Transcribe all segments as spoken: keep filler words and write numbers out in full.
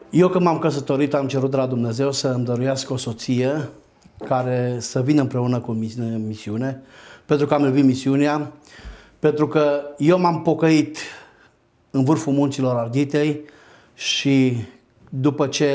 Eu când m-am căsătorit am cerut de la Dumnezeu să îmi dăruiască o soție care să vină împreună cu misiune, pentru că am iubit misiunea, pentru că eu m-am pocăit în vârful munților Arghitei și după ce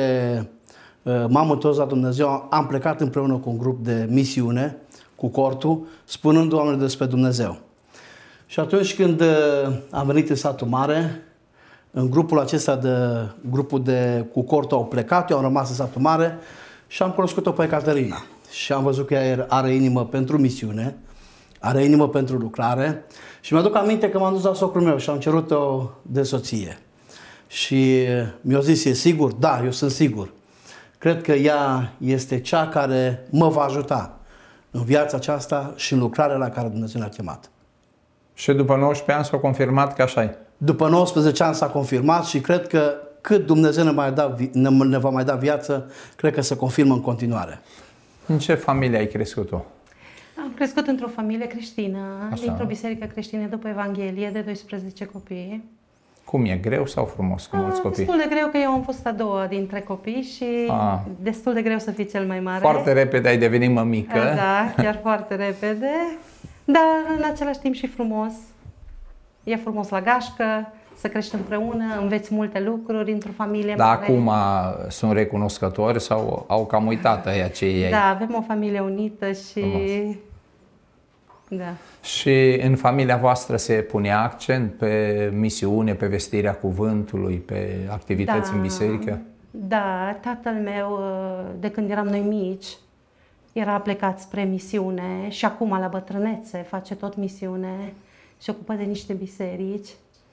m-am întors la Dumnezeu, am plecat împreună cu un grup de misiune, cu cortul, spunând oamenilor despre Dumnezeu. Și atunci când am venit în satul mare, în grupul acesta de grupul de cu cortul au plecat, eu am rămas în satul mare și am cunoscut-o pe Caterina. Și am văzut că ea are inimă pentru misiune, are inimă pentru lucrare și mi-aduc aminte că m-am dus la socrul meu și am cerut-o de soție. Și mi-a zis, e sigur? Da, eu sunt sigur. Cred că ea este cea care mă va ajuta în viața aceasta și în lucrarea la care Dumnezeu ne-a chemat. Și după nouăsprezece ani s-a confirmat că așa e. După nouăsprezece ani s-a confirmat și cred că cât Dumnezeu ne, mai da, ne va mai da viață, cred că se confirmă în continuare. În ce familie ai crescut tu? Am crescut într-o familie creștină, dintr-o biserică creștină după Evanghelie, de doisprezece copii. Cum e? Greu sau frumos cu mulți copii? Destul de greu, că eu am fost a doua dintre copii și a. destul de greu să fii cel mai mare. Foarte repede ai devenit mămică. Da, chiar foarte repede, dar în același timp și frumos. E frumos la gașcă, să crești împreună, înveți multe lucruri într-o familie Dar mare. acum sunt recunoscători sau au cam uitat aia ce ei? Da, avem o familie unită și... Frumos. Da. Și în familia voastră se punea accent pe misiune, pe vestirea cuvântului, pe activități da, în biserică? Da, tatăl meu, de când eram noi mici, era plecat spre misiune și acum la bătrânețe face tot misiune, se ocupă de niște biserici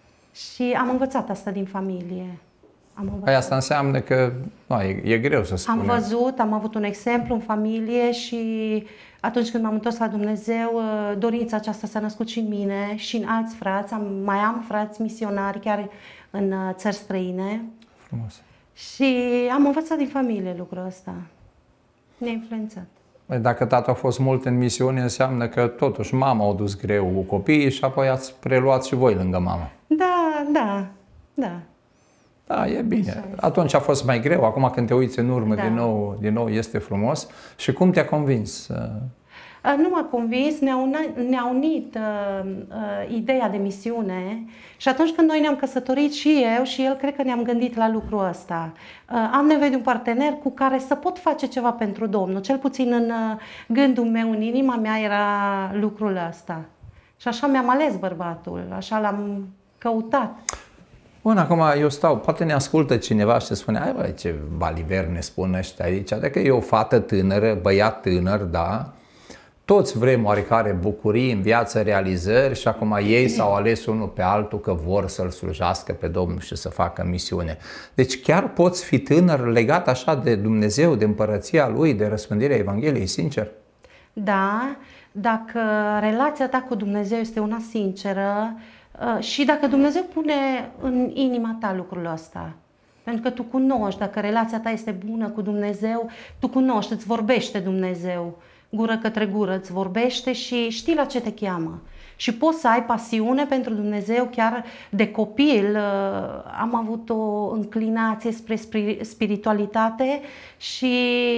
și am învățat asta din familie. Am învățat. Păi asta înseamnă că nu, e, e greu să spunem. Am văzut, am avut un exemplu în familie și atunci când m-am întors la Dumnezeu, dorința aceasta s-a născut și în mine și în alți frați. Am, mai am frați misionari chiar în țări străine. Frumos. Și am învățat din familie lucrul ăsta. Ne-a influențat. Dacă tata a fost mult în misiune, înseamnă că totuși mama a dus greu cu copiii și apoi ați preluat și voi lângă mama. Da, da, da. Da, e bine. Atunci a fost mai greu, acum când te uiți în urmă da. din nou, din nou este frumos. Și cum te-a convins? Nu m-a convins, ne-a unit, ne unit uh, uh, ideea de misiune și atunci când noi ne-am căsătorit și eu și el, cred că ne-am gândit la lucrul ăsta. Uh, am nevoie de un partener cu care să pot face ceva pentru Domnul, cel puțin în uh, gândul meu, în inima mea era lucrul ăsta. Și așa mi-am ales bărbatul, așa l-am căutat. Bun, acum eu stau, poate ne ascultă cineva și se spune, ai băi, ce baliver ne spun ăștia aici, adică e o fată tânără, băiat tânăr, da, toți vrem oarecare bucurii în viață, realizări și acum ei s-au ales unul pe altul că vor să-L slujească pe Domnul și să facă misiune. Deci chiar poți fi tânăr legat așa de Dumnezeu, de împărăția Lui, de răspândirea Evangheliei, sincer? Da, dacă relația ta cu Dumnezeu este una sinceră, și dacă Dumnezeu pune în inima ta lucrul ăsta, pentru că tu cunoști, dacă relația ta este bună cu Dumnezeu, tu cunoști, îți vorbește Dumnezeu, gură către gură îți vorbește și știi la ce te cheamă. Și poți să ai pasiune pentru Dumnezeu, chiar de copil am avut o înclinație spre spiritualitate și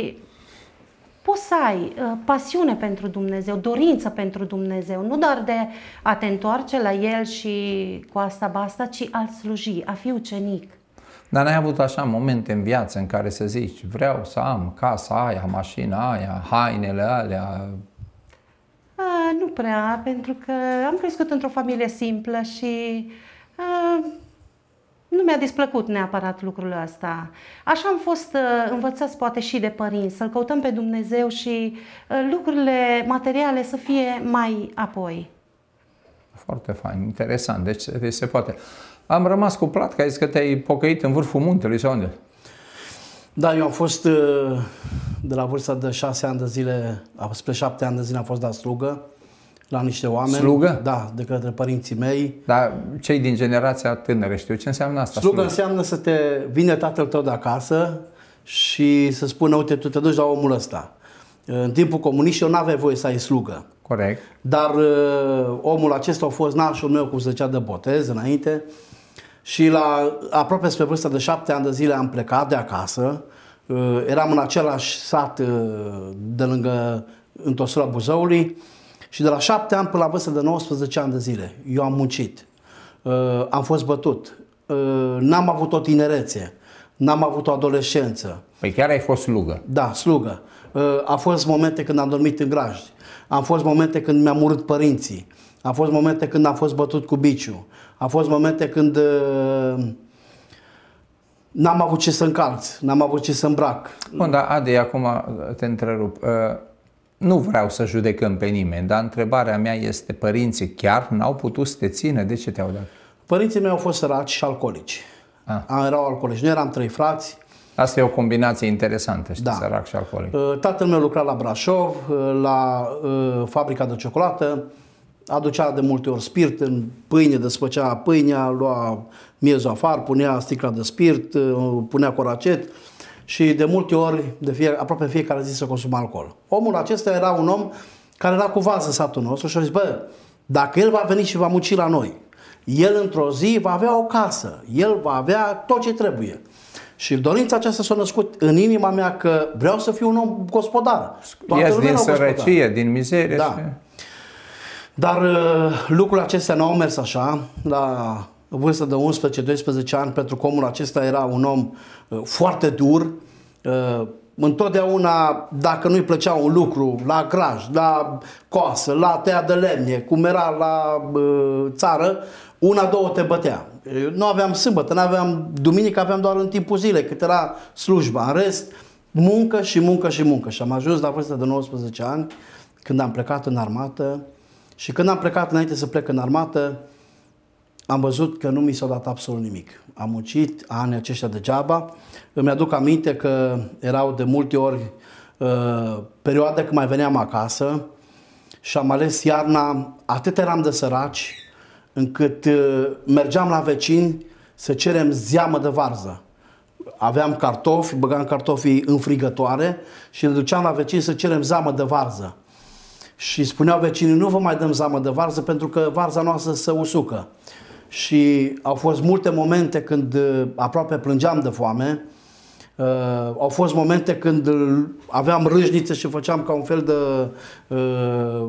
poți să ai uh, pasiune pentru Dumnezeu, dorință pentru Dumnezeu, nu doar de a te întoarce la El și cu asta basta, ci a sluji, a fi ucenic. Dar n-ai avut așa momente în viață în care să zici, vreau să am casa aia, mașina aia, hainele alea? Uh, nu prea, pentru că am crescut într-o familie simplă și uh, nu mi-a displăcut neapărat lucrul ăsta. Așa am fost uh, învățați poate și de părinți, să-L căutăm pe Dumnezeu și uh, lucrurile materiale să fie mai apoi. Foarte fain, interesant, deci, deci se poate. Am rămas cuplat că ai zis că te-ai pocăit în vârful muntelui sau unde? Da, eu am fost de la vârsta de șase ani de zile, spre șapte ani de zile am fost dat slugă la niște oameni. Slugă? Da, de către părinții mei. Dar cei din generația tânără știu ce înseamnă asta? Slugă, slugă înseamnă să te vine tatăl tău de acasă și să spună, uite, tu te duci la omul ăsta. În timpul comunist eu n-aveai voie să ai slugă. Corect. Dar uh, omul acesta a fost nașul meu, cum se zicea, de botez înainte. Și la aproape spre vârsta de șapte ani de zile am plecat de acasă. Eram în același sat de lângă întorsura Buzăului și de la șapte ani până la vârsta de nouăsprezece ani de zile eu am muncit. Am fost bătut. N-am avut o tinerețe. N-am avut o adolescență. Păi chiar ai fost slugă. Da, slugă. A fost momente când am dormit în grajdi. Am fost momente când mi-am urât părinții. A fost momente când am fost bătut cu biciu. A fost momente când uh, n-am avut ce să încalț, n-am avut ce să îmbrac. Bun, dar Adi, acum te întrerup. Uh, nu vreau să judecăm pe nimeni, dar întrebarea mea este, părinții chiar n-au putut să te țină? De ce te-au dat? Părinții mei au fost săraci și alcoolici. Ah. Erau alcoolici. Noi eram trei frați. Asta e o combinație interesantă, știi, da. Sărac și alcoolic. Tatăl meu lucra la Brașov, la uh, fabrica de ciocolată, aducea de multe ori spirit în pâine, despăcea pâinea, lua miezul afară, punea sticla de spirit, uh, punea coracet și de multe ori, de fie, aproape fiecare zi să consuma alcool. Omul acesta era un om care era cu vază în satul nostru și a zis, bă, dacă el va veni și va munci la noi, el într-o zi va avea o casă, el va avea tot ce trebuie. Și dorința aceasta s-a născut în inima mea că vreau să fiu un om gospodar. Ies din sărăcie, din mizerie. Da. Și... Dar uh, lucrurile acestea n-au mers așa. La vârstă de unsprezece doisprezece ani, pentru că omul acesta era un om uh, foarte dur. Uh, întotdeauna, dacă nu-i plăcea un lucru, la graj, la coasă, la tăia de lemne, cum era la uh, țară, una, două te bătea. Nu aveam sâmbătă, nu aveam duminică, aveam doar în timpul zilei, cât era slujba. În rest, muncă și muncă și muncă. Și am ajuns la vârsta de nouăsprezece ani, când am plecat în armată. Și când am plecat, înainte să plec în armată, am văzut că nu mi s-a dat absolut nimic. Am muncit anii aceștia degeaba. Îmi aduc aminte că erau de multe ori uh, perioade când mai veneam acasă și am ales iarna, atât eram de săraci, încât uh, mergeam la vecini să cerem zeamă de varză. Aveam cartofi, băgam cartofii în frigătoare și ne duceam la vecini să cerem zeamă de varză. Și spuneau vecinii, nu vă mai dăm zeamă de varză pentru că varza noastră se usucă. Și au fost multe momente când uh, aproape plângeam de foame. Uh, au fost momente când aveam râșnițe și făceam ca un fel de uh,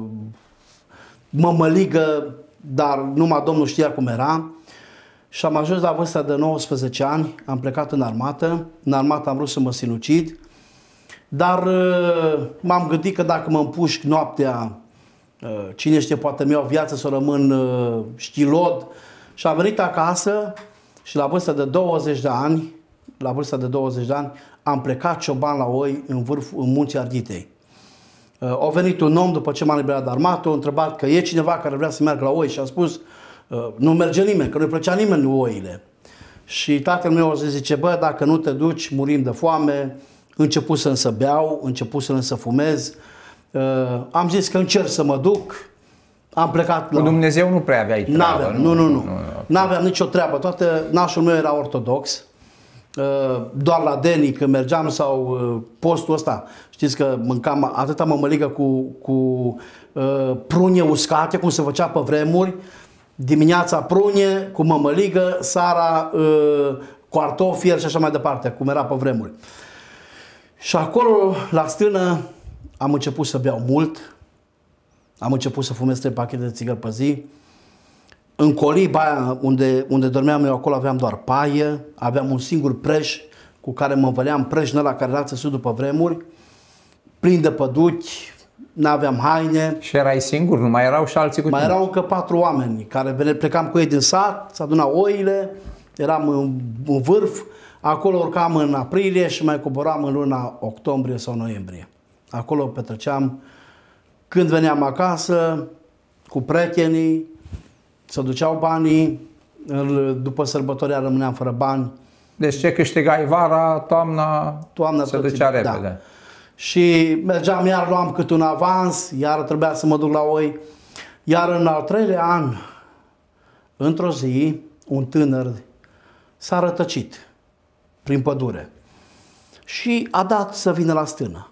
mămăligă, dar numai Domnul știa cum era. Și am ajuns la vârsta de nouăsprezece ani, am plecat în armată. În armată am vrut să mă sinucid, dar m-am gândit că dacă mă împușc noaptea, cine știe, poate mi iau viață să rămân știlod. Și am venit acasă și la vârsta de douăzeci de ani, la vârsta de douăzeci de ani, am plecat cioban la oi în vârf, în Munții Arditei. A venit un om după ce m-am eliberat de armată, a întrebat că e cineva care vrea să meargă la oi și a spus nu merge nimeni, că nu-i plăcea nimeni oile. Și tatăl meu a zis, zice, bă, dacă nu te duci, murim de foame. Începusem să beau, începusem să fumez. Uh, am zis că încerc să mă duc. Am plecat la... Cu Dumnezeu nu prea aveai treabă. N-aveam, nu, nu, nu. N-aveam nicio treabă. Toată nașul meu era ortodox. Uh, doar la denii, când mergeam, sau uh, postul ăsta. Știți că mâncam atâta mămăligă cu, cu uh, prune uscate, cum se făcea pe vremuri. Dimineața prune cu mămăligă, seara uh, cartofi și așa mai departe, cum era pe vremuri. Și acolo, la stână, am început să beau mult, am început să fumez trei pachete de țigări pe zi. În coliba aia unde, unde dormeam eu, acolo aveam doar paie, aveam un singur preș cu care mă învăleam, preșul ăla care era țesut după vremuri, plin de păduchi, n-aveam haine. Și erai singur? Nu mai erau și alții cu Mai tine? erau încă patru oameni care plecam cu ei din sat, se adunau oile, eram în, în vârf, acolo urcam în aprilie și mai coboram în luna octombrie sau noiembrie. Acolo petreceam, când veneam acasă, cu prietenii, se duceau banii, după sărbători rămâneam fără bani. Deci ce câștigai vara, toamna, toamna se ducea repede. Da. Și mergeam, iar luam cât un avans, iar trebuia să mă duc la oi. Iar în al treilea an, într-o zi, un tânăr s-a rătăcit prin pădure și a dat să vină la stână.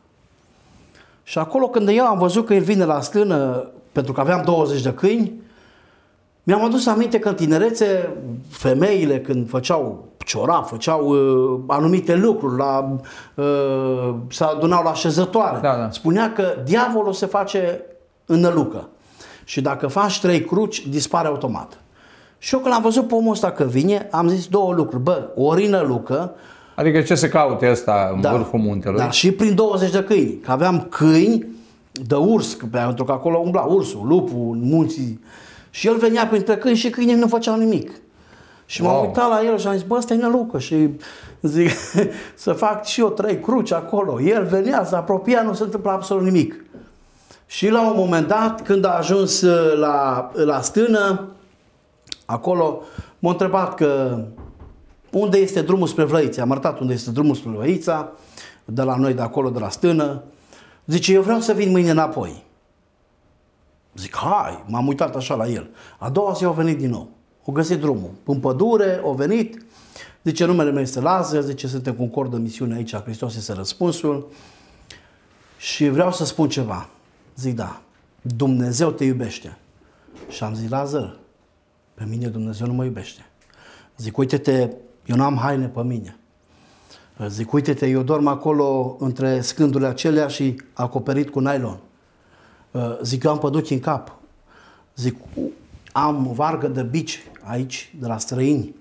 Și acolo când eu am văzut că el vine la stână, pentru că aveam douăzeci de câini, Mi-am adus aminte că în tinerețe, femeile când făceau ciorap, făceau uh, anumite lucruri, la, uh, se adunau la așezătoare. Da, da. Spunea că diavolul se face în nălucă. Și dacă faci trei cruci, dispare automat. Și eu când am văzut pe omul ăsta că vine, am zis două lucruri. Bă, ori nălucă. Adică ce se caute ăsta în Da, vârful muntelui? dar și prin douăzeci de câini. Că aveam câini de urs, pentru că acolo umbla ursul, lupul, munții. Și el venea printre câini și câinii nu făceau nimic. Și m-am Wow. uitat la el și am zis, bă, ăsta e nălucă. Și zic, să fac și eu trei cruci acolo. El venea, se apropia, nu se întâmpla absolut nimic. Și la un moment dat, când a ajuns la, la stână, acolo m-a întrebat că unde este drumul spre Vlăița. Am arătat unde este drumul spre Vlăița, de la noi de acolo, de la stână. Zice, eu vreau să vin mâine înapoi. Zic, hai, m-am uitat așa la el. A doua zi au venit din nou. O găsit drumul. În pădure, au venit. Zice, numele meu este Lazar, zice, suntem cu un cor de misiune aici, Hristos este răspunsul. Și vreau să spun ceva. Zic, da, Dumnezeu te iubește. Și am zis, Lazar, pe mine Dumnezeu nu mă iubește. Zic, uite-te, eu nu am haine pe mine. Zic, uite-te, eu dorm acolo între scândurile acelea și acoperit cu nylon. Zic, eu am păduchi în cap. Zic, am vargă de bici aici, de la străini.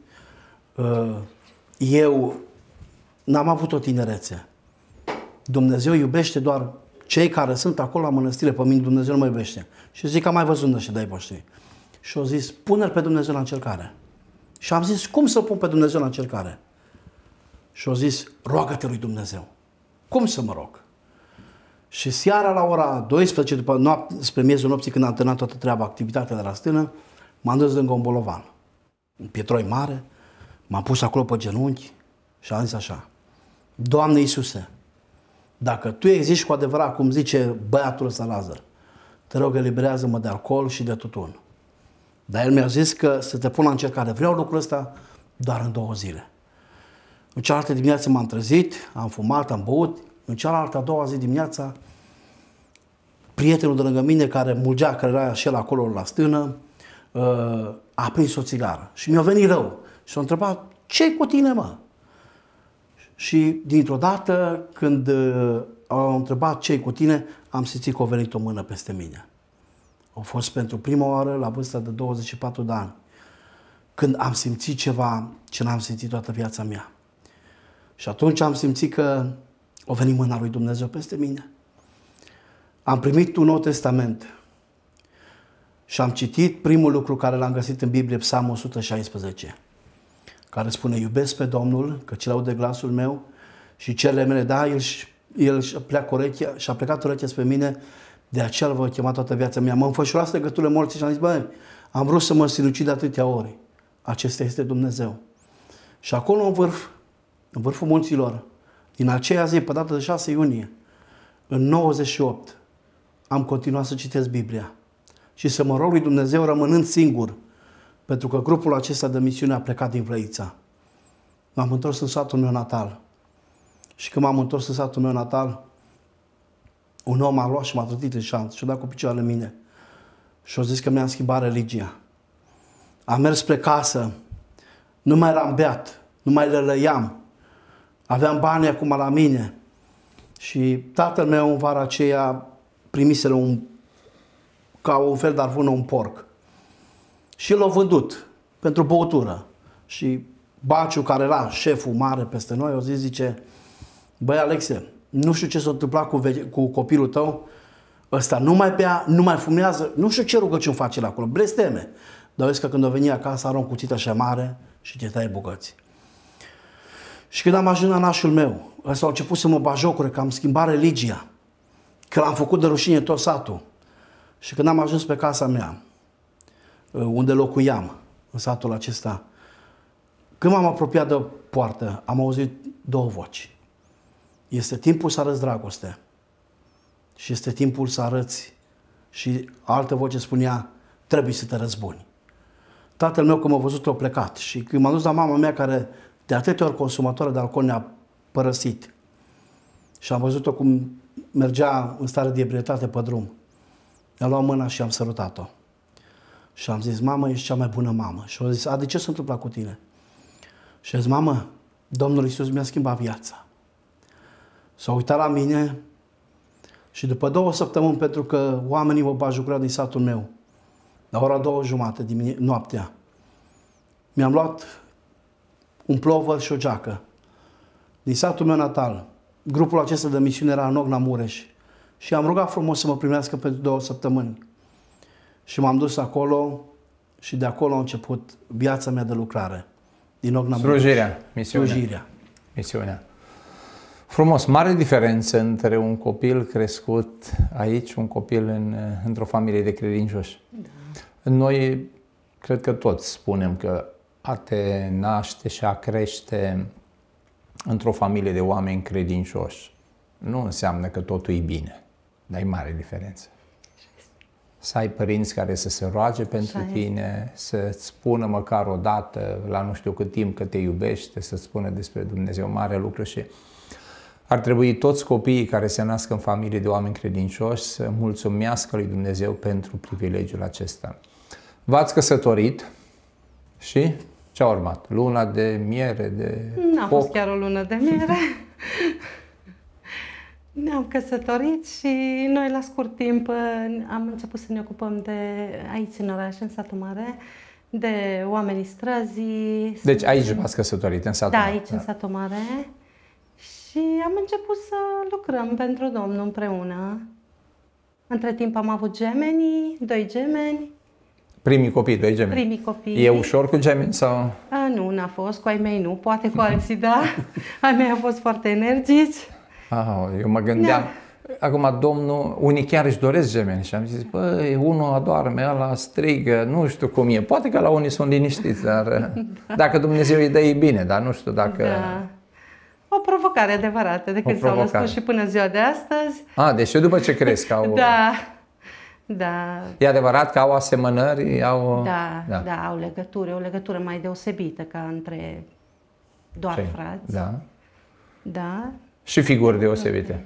Eu n-am avut o tinerețe. Dumnezeu iubește doar cei care sunt acolo la mănăstire, pe mine Dumnezeu nu mă iubește. Și zic, am mai văzut ăștia de-ai voștri. Și au zis, pune-l pe Dumnezeu la încercare. Și am zis, cum să pun pe Dumnezeu la încercare? Și au zis, roagă-te lui Dumnezeu. Cum să mă rog? Și seara la ora douăsprezece, după noapte, spre miezul nopții, când am terminat toată treaba, activitatea de la stână, m-am dus lângă un bolovan, un pietroi mare, m-am pus acolo pe genunchi și am zis așa, Doamne Iisuse, dacă Tu existi cu adevărat, cum zice băiatul ăsta Lazar, te rog, eliberează-mă de alcool și de tutun. Dar el mi-a zis că să te pun la încercare. Vreau lucrul ăsta doar în două zile. În cealaltă dimineață m-am trezit, am fumat, am băut. În cealaltă a doua zi dimineața, prietenul de lângă mine care mulgea, care era și el acolo la stână, a prins o țigară. Și mi-a venit rău. Și s-a întrebat, ce-i cu tine, mă? Și dintr-o dată, când au întrebat ce-i cu tine, am simțit că a venit o mână peste mine. A fost pentru prima oară la vârsta de douăzeci și patru de ani, când am simțit ceva ce n-am simțit toată viața mea. Și atunci am simțit că a venit mâna lui Dumnezeu peste mine. Am primit un Nou Testament și am citit primul lucru care l-am găsit în Biblie, Psalmul o sută șaisprezece, care spune, iubesc pe Domnul, căci laude glasul meu și cererile mele, da, el, el pleacă urechea, și-a plecat urechea spre mine, de aceea îl voi chema toată viața mea. Mă înfășurați legăturile morții și am zis, băi, am vrut să mă sinucid de atâtea ori. Acesta este Dumnezeu. Și acolo în vârf, în vârful munților, din aceea zi, pe data de șase iunie, în nouăzeci și opt, am continuat să citesc Biblia și să mă rog lui Dumnezeu rămânând singur, pentru că grupul acesta de misiune a plecat din Vlăița. M-am întors în satul meu natal. Și când m-am întors în satul meu natal, un om m-a luat și m-a trătit în șanț și a dat cu picioarele mine. Și a zis că mi-am schimbat religia. Am mers spre casă, nu mai eram beat, nu mai lălăiam. Aveam bani acum la mine. Și tatăl meu în vara aceea primisele un, ca un fel de arvună un porc. Și l-a vândut pentru băutură. Și Baciu, care era șeful mare peste noi, a zis, zice, băi Alexe, nu știu ce s-a întâmplat cu, cu copilul tău, ăsta nu mai bea, nu mai fumează, nu știu ce rugăciuni face la acolo, blesteme. Dar vezi că când a venit acasă are un cuțit așa mare și te taie bucăți. Și când am ajuns la nașul meu, ăsta a început să mă bajocure că am schimbat religia, că l-am făcut de rușine tot satul. Și când am ajuns pe casa mea, unde locuiam, în satul acesta, când m-am apropiat de poartă, am auzit două voci. Este timpul să arăți dragoste și este timpul să arăți. Și altă voce spunea, trebuie să te răzbuni. Tatăl meu, când m-a văzut, a plecat. Și când m-am dus la mama mea, care de atâtea ori consumatoare de alcool ne-a părăsit, și am văzut-o cum mergea în stare de ebrietate pe drum, mi-a luat mâna și am sărutat-o. Și am zis, mamă, ești cea mai bună mamă. Și au zis, a, de ce s-a întâmplat cu tine? Și a zis, mamă, Domnul Iisus mi-a schimbat viața. S-a uitat la mine și după două săptămâni, pentru că oamenii mă bajucurau din satul meu, la ora două jumate dimine- noaptea, mi-am luat un plovăr și o geacă din satul meu natal. Grupul acesta de misiune era în Ogna Mureș și am rugat frumos să mă primească pentru două săptămâni. Și m-am dus acolo și de acolo a început viața mea de lucrare. Din Ogna Mureș. Slujirea, misiunea. Slujirea. Misiunea. Frumos, mare diferență între un copil crescut aici, un copil în, într-o familie de credincioși. Da. Noi, cred că toți spunem că a te naște și a crește într-o familie de oameni credincioși nu înseamnă că totul e bine, dar e mare diferență. Să ai părinți care să se roage pentru Așa tine, să-ți spună măcar o dată, la nu știu cât timp, că te iubește, să-ți spună despre Dumnezeu mare lucru și ar trebui toți copiii care se nasc în familie de oameni credincioși să mulțumească lui Dumnezeu pentru privilegiul acesta. V-ați căsătorit și ce a urmat? Luna de miere, de N-a foc? fost chiar o lună de miere. Ne-am căsătorit și noi la scurt timp am început să ne ocupăm de aici în oraș, în satul mare, de oamenii străzii. Deci aici v-ați căsătorit, în satul Da, mare? aici în satul mare. Și am început să lucrăm pentru Domnul împreună. Între timp am avut gemeni, doi gemeni. Primii copii, doi gemeni. Primii copii. E ușor cu gemeni sau? A, nu, n-a fost. Cu ai mei nu, poate cu alții da. Ai mei au fost foarte energici. Ah, eu mă gândeam, da. Acum Domnul, unii chiar își doresc gemeni și am zis, băi, unul adorme, ăla strigă, nu știu cum e. Poate că la unii sunt liniștiți, dar da. Dacă Dumnezeu îi dă, e bine, dar nu știu dacă... Da. O provocare adevărată de când s-au născut și până ziua de astăzi. A, deci după ce cresc au... Da, da. E adevărat că au asemănări, au... Da, da, da, au legătură, o legătură mai deosebită ca între doar Ce? frați. Da. Da. Și figuri deosebite.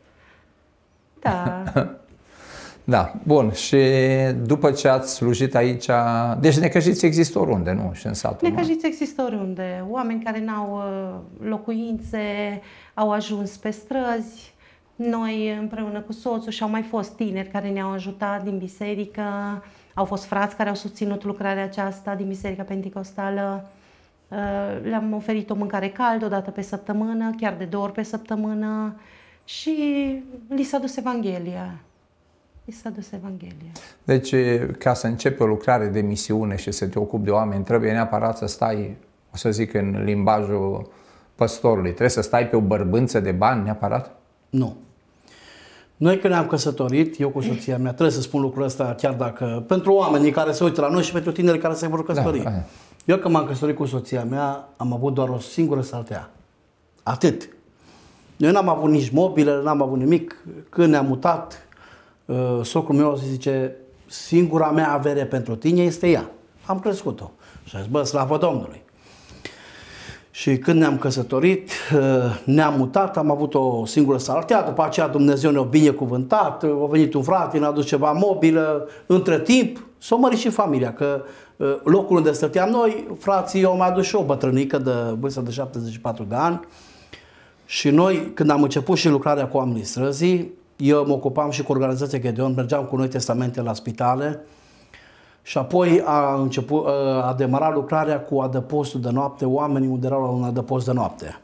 Da. Da, bun. Și după ce ați slujit aici... Deci necăjiți există oriunde, nu? Și în satul mare. Necăjiți există oriunde. Oameni care n-au locuințe, au ajuns pe străzi. Noi împreună cu soțul și au mai fost tineri care ne-au ajutat din biserică. Au fost frați care au susținut lucrarea aceasta din Biserica Penticostală. Le-am oferit o mâncare caldă o dată pe săptămână, chiar de două ori pe săptămână și li s-a dus Evanghelia. Li s-a dus Evanghelia. Deci, ca să începi o lucrare de misiune și să te ocupi de oameni, trebuie neapărat să stai, o să zic în limbajul păstorului, trebuie să stai pe o bărbânță de bani neapărat? Nu. Noi când ne-am căsătorit, eu cu soția mea, trebuie să spun lucrul ăsta, chiar dacă pentru oamenii care se uită la noi și pentru tinerii care se vor căsători. Da, da. Eu când m-am căsătorit cu soția mea, am avut doar o singură saltea. Atât. Noi n-am avut nici mobilă, n-am avut nimic. Când ne-am mutat, uh, socrul meu zice, singura mea avere pentru tine este ea. Am crescut-o. Și a zis, bă, slavă Domnului. Și când ne-am căsătorit, ne-am mutat, am avut o singură saltea, după aceea Dumnezeu ne-a binecuvântat, a venit un frate, ne-a adus ceva mobilă, între timp s-a mărit și familia, că locul unde stăteam noi, frații au mai adus și o bătrânică de vârstă de șaptezeci și patru de ani și noi, când am început și lucrarea cu oamenii străzii, eu mă ocupam și cu organizația Gedeon, mergeam cu noi testamente la spitale. Și apoi a, început, a demarat lucrarea cu adăpostul de noapte, oamenii unde erau la un adăpost de noapte.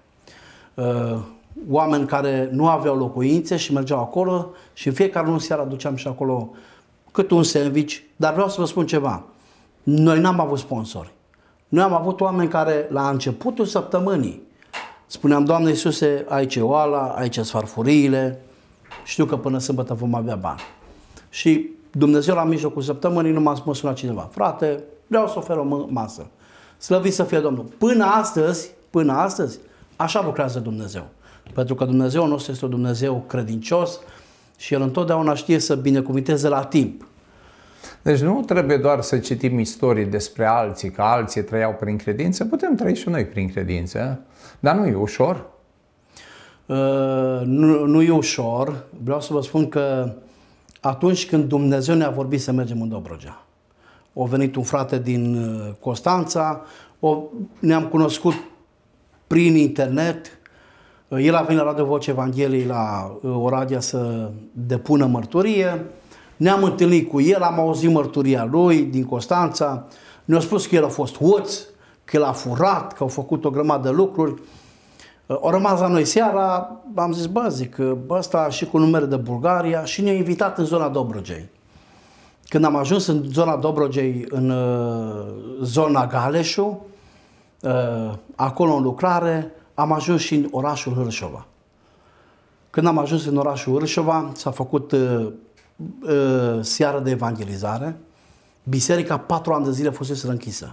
Oameni care nu aveau locuințe și mergeau acolo și în fiecare lună seara duceam și acolo cât un sandwich. Dar vreau să vă spun ceva. Noi n-am avut sponsori. Noi am avut oameni care la începutul săptămânii spuneam, Doamne Iisuse, aici e oala, aici sunt farfuriile, știu că până sâmbătă vom avea bani. Și Dumnezeu la mijlocul săptămânii nu m-a sunat cineva. Frate, vreau să ofer o masă. Slăvit să fie Domnul. Până astăzi, până astăzi, așa lucrează Dumnezeu. Pentru că Dumnezeu nostru este un Dumnezeu credincios și El întotdeauna știe să binecuvinteze la timp. Deci nu trebuie doar să citim istorii despre alții, că alții trăiau prin credință, putem trăi și noi prin credință, dar nu e ușor. Uh, nu, nu e ușor. Vreau să vă spun că atunci când Dumnezeu ne-a vorbit să mergem în Dobrogea, a venit un frate din Constanța, o, ne-am cunoscut prin internet. El a venit la Radio Vocea Evangheliei la Oradea să depună mărturie. Ne-am întâlnit cu el, am auzit mărturia lui din Constanța. Ne-a spus că el a fost hoț, că el a furat, că au făcut o grămadă de lucruri. Au rămas la noi seara, am zis, bă, zic, bă, ăsta și cu numere de Bulgaria și ne-a invitat în zona Dobrogei. Când am ajuns în zona Dobrogei, în uh, zona Galeșu, uh, acolo în lucrare, am ajuns și în orașul Hârșova. Când am ajuns în orașul Hârșova, s-a făcut uh, uh, seară de evangelizare. Biserica patru ani de zile fusese închisă.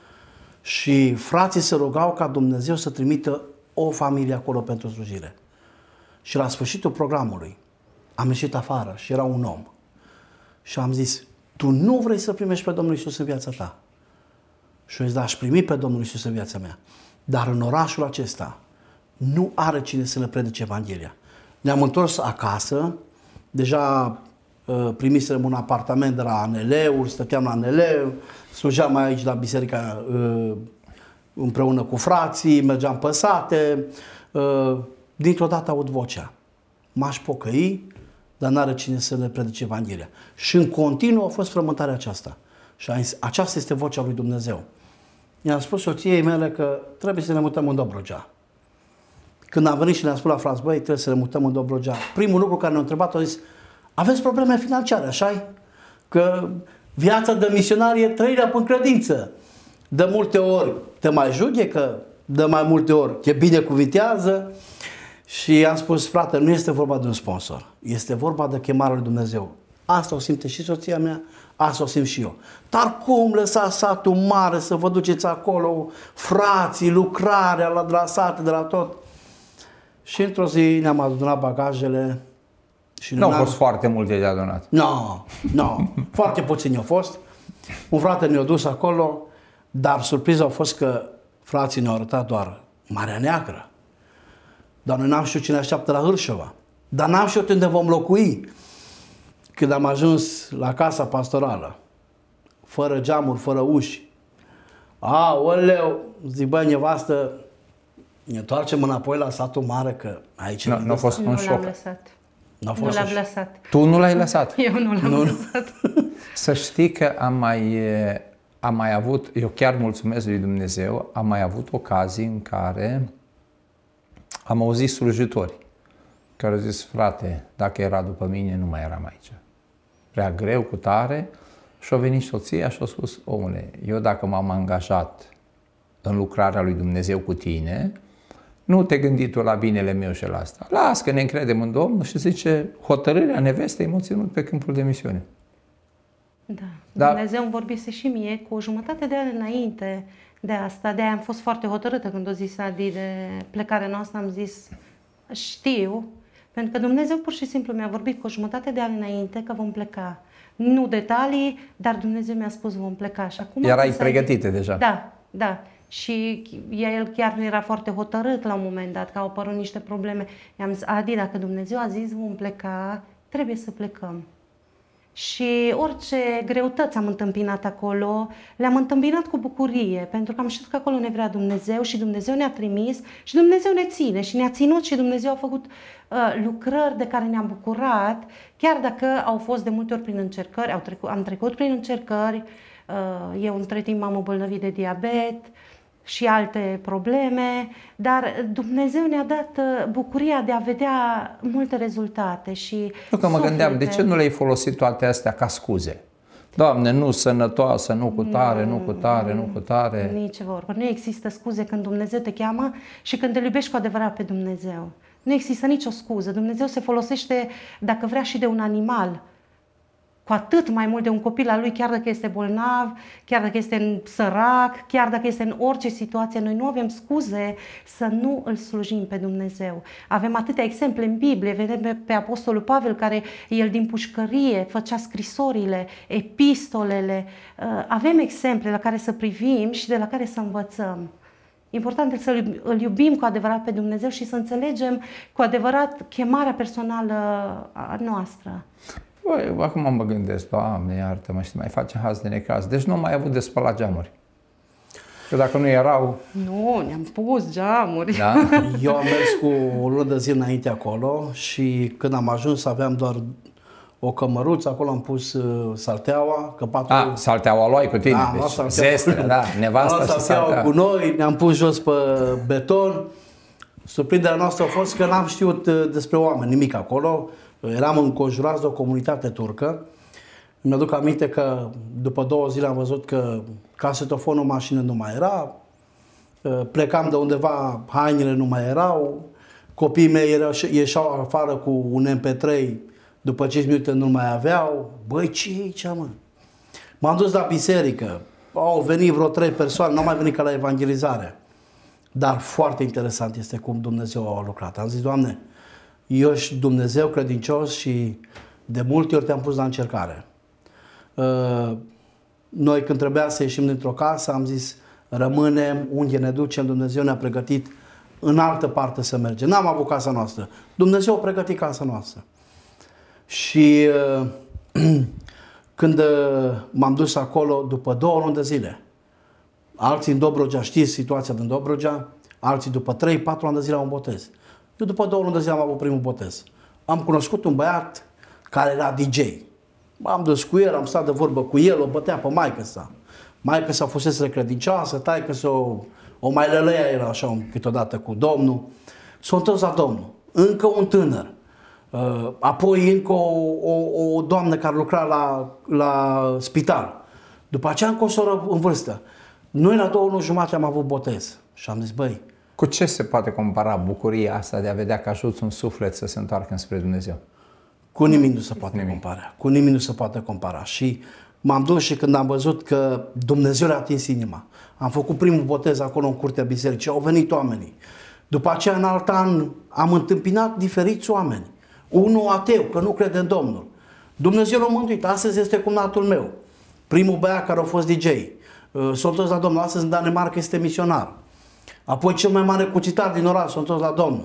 Și frații se rugau ca Dumnezeu să trimită o familie acolo pentru slujire. Și la sfârșitul programului am ieșit afară și era un om. Și am zis, tu nu vrei să primești pe Domnul Iisus în viața ta? Și eu zis, da, aș primi pe Domnul Iisus în viața mea. Dar în orașul acesta nu are cine să le predice Evanghelia. Ne-am întors acasă, deja uh, primisem un apartament de la A N L-uri, stăteam la A N L, slujeam aici la biserica uh, împreună cu frații, mergeam pe sate, uh, dintr-o dată aud vocea. M-aș pocăi, dar n-are cine să le predice Evanghelia. Și în continuu a fost frământarea aceasta. Și am zis, aceasta este vocea lui Dumnezeu. I-am spus soției mele că trebuie să ne mutăm în Dobrogea. Când am venit și le-am spus la frați, băi, trebuie să ne mutăm în Dobrogea, primul lucru care ne-a întrebat, a zis, aveți probleme financiare, așa-i? Că viața de misionar e trăirea prin credință. De multe ori te mai judecă, de mai multe ori te binecuvintează. Și am spus, frate, nu este vorba de un sponsor, este vorba de chemarea lui Dumnezeu. Asta o simte și soția mea, asta o simt și eu. Dar cum lăsa satul mare să vă duceți acolo, frații, lucrarea la, de la sate, de la tot? Și într-o zi ne-am adunat bagajele. Și nu au fost foarte multe de adunat. Nu, no, nu, no, foarte puțini au fost. Un frate ne-a dus acolo, dar surpriza a fost că frații ne-au arătat doar Marea Neagră. Dar noi n-am știut cine așteaptă la Hârșova. Dar n-am știut unde vom locui. Când am ajuns la casa pastorală, fără geamuri, fără uși, aoleu, zic, băi, nevastă, ne întoarcem înapoi la satul mare, că aici... Nu, nu a fost un șoc. Nu l-am lăsat. N-a Nu fost l-am un... lăsat. Tu nu l-ai lăsat? Eu nu l-am Nu. lăsat. Să știi că am mai, am mai avut, eu chiar mulțumesc lui Dumnezeu, am mai avut ocazii în care am auzit slujitori care au zis, frate, dacă era după mine, nu mai eram aici. Prea greu, cu tare. Și-a venit soția și a spus, omule, eu dacă m-am angajat în lucrarea lui Dumnezeu cu tine, nu te gândi tu la binele meu și la asta. Las că ne încredem în Domnul și zice, hotărârea nevestei m-a ținut pe câmpul de misiune. Da. Da. Dumnezeu îmi vorbise și mie cu o jumătate de an înainte de asta. De-aia am fost foarte hotărâtă când o zis Adi de plecarea noastră. Am zis, știu, pentru că Dumnezeu pur și simplu mi-a vorbit cu o jumătate de an înainte că vom pleca. Nu detalii, dar Dumnezeu mi-a spus vom pleca. Și acum Erai să- pregătită deja. Da, da. Și el chiar nu era foarte hotărât la un moment dat, că au apărut niște probleme. I-am zis, Adi, dacă Dumnezeu a zis vom pleca, trebuie să plecăm. Și orice greutăți am întâmpinat acolo, le-am întâmpinat cu bucurie, pentru că am știut că acolo ne vrea Dumnezeu și Dumnezeu ne-a trimis și Dumnezeu ne ține și ne-a ținut și Dumnezeu a făcut uh, lucrări de care ne-am bucurat, chiar dacă au fost de multe ori prin încercări, au trecut, am trecut prin încercări, uh, eu între timp m-am îmbolnăvit de diabet și alte probleme, dar Dumnezeu ne-a dat uh, bucuria de a vedea multe rezultate și Nu că mă gândeam, de suflete. ce nu le-ai folosit toate astea ca scuze? Doamne, nu sănătoasă, nu cu tare, nu cu tare, nu cu tare. Nici vorbă. Nu există scuze când Dumnezeu te cheamă și când îl iubești cu adevărat pe Dumnezeu. Nu există nicio scuză. Dumnezeu se folosește, dacă vrea, și de un animal. Cu atât mai mult de un copil al lui, chiar dacă este bolnav, chiar dacă este sărac, chiar dacă este în orice situație, noi nu avem scuze să nu îl slujim pe Dumnezeu. Avem atâtea exemple în Biblie, vedem pe, pe Apostolul Pavel, care el din pușcărie făcea scrisorile, epistolele. Avem exemple la care să privim și de la care să învățăm. Important este să îl iubim cu adevărat pe Dumnezeu și să înțelegem cu adevărat chemarea personală a noastră. Băi, acum mă gândesc, Doamne, iartă-mă, și mai face haz de necaz. Deci nu am mai avut de spălat geamuri. Că dacă nu erau... Nu, ne-am pus geamuri. Da? Eu am mers cu o lună de zi înainte acolo și când am ajuns aveam doar o cămăruță, acolo am pus uh, salteaua, căpatul... A, salteaua luai cu tine, Da, deci salteaua. zestre, da, nevasta și salteaua. cu noi, ne-am pus jos pe beton. Surprinderea noastră a fost că n-am știut uh, despre oameni, nimic acolo. Eram înconjurați de o comunitate turcă. Mi-aduc aminte că după două zile am văzut că casetofonul în mașină nu mai era, plecam de undeva, hainele nu mai erau, copiii mei erau, ieșeau afară cu un M P trei, după cinci minute nu mai aveau. Băi, ce e aici, mă? M-am dus la biserică, au venit vreo trei persoane, n-au mai venit ca la evangelizare. Dar foarte interesant este cum Dumnezeu a lucrat. Am zis, Doamne, eu ești Dumnezeu credincios și de multe ori te-am pus la încercare. Noi când trebuia să ieșim dintr-o casă am zis rămânem unde ne ducem, Dumnezeu ne-a pregătit în altă parte să mergem. N-am avut casa noastră, Dumnezeu a pregătit casa noastră. Și când m-am dus acolo după două luni de zile, alții în Dobrogea, știți situația din Dobrogea, alții după trei patru ani de zile au un botez. Eu după două luni de zile am avut primul botez. Am cunoscut un băiat care era D J. M-am dus cu el, am stat de vorbă cu el, o bătea pe maică-sa. Maică-sa fusese credincioasă, taică-sa o, o mai lălăia el așa câteodată cu Domnul. S-a întors la Domnul. Încă un tânăr. Apoi încă o, o, o doamnă care lucra la, la spital. După aceea încă o soră în vârstă. Noi la două luni jumate am avut botez. Și am zis, băi, cu ce se poate compara bucuria asta de a vedea că ajuți un suflet să se întoarcă spre Dumnezeu? Cu nimic nu se poate nimic. compara. Cu nimic nu se poate compara. Și m-am dus și când am văzut că Dumnezeu le-a atins inima, am făcut primul botez acolo în curtea bisericii, au venit oamenii. După aceea, în alt an, am întâmpinat diferiți oameni. Unul ateu, că nu crede în Domnul. Dumnezeu l-a mântuit. Astăzi este cumnatul meu. Primul băiat care a fost D J. S-a întors la Domnul. Astăzi în Danemarca este misionar. Apoi cel mai mare cuțitar din oraș s-a întors la Domnul.